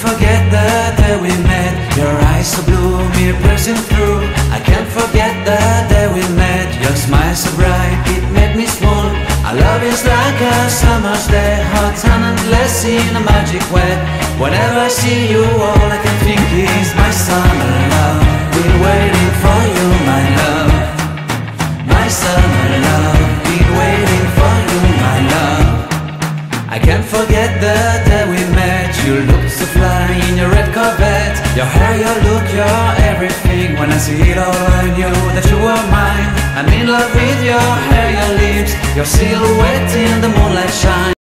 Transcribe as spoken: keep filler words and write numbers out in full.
forget the day we met. Your eyes so blue, me pressing through. I can't forget the day we met. Your smile so bright, it made me swoon. Our love is like a summer's day, hot and endless in a magic way. Whenever I see you, all I can think is my summer love. Been waiting for you, my love. My summer love. Been waiting for you, my love. I can't forget the day we met. You looked so fly in your red Corvette. Your hair, your look, your everything. When I see it all, I knew that you were mine. I'm in love with your hair, your lips, your silhouette in the moonlight shine.